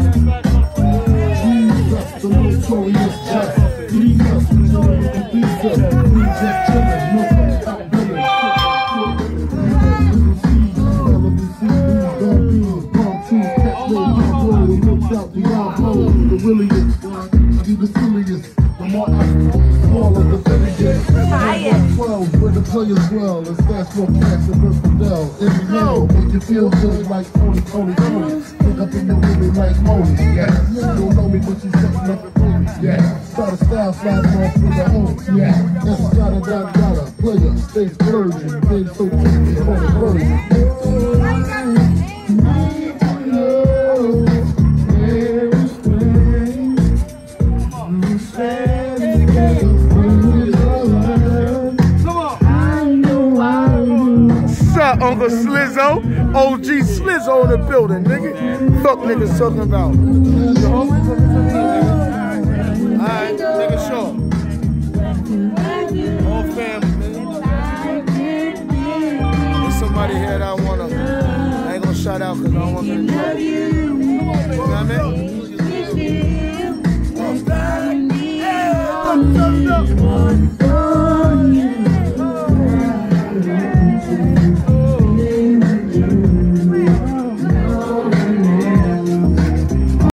The notorious just. Leave us, we know what the beats up. We just chillin', no outbilling. The williest, be the silliest, the more smaller the billiest. 12, where the players dwell, it's fast for cash and Versatile. Every now, make you feel good like Tony. Look up in the women like Moni, yeah. You don't know me, but you setting up for me, yeah. Start a style, slide off with the home, yeah. That's a gotta, player, stay virgin, been so tricky on the version. Uncle Slizzo, OG Slizzo in the building, nigga. Fuck niggas talking about. Alright, nigga, sure. All family, man. There's somebody here that I ain't gonna shout out because I don't want to.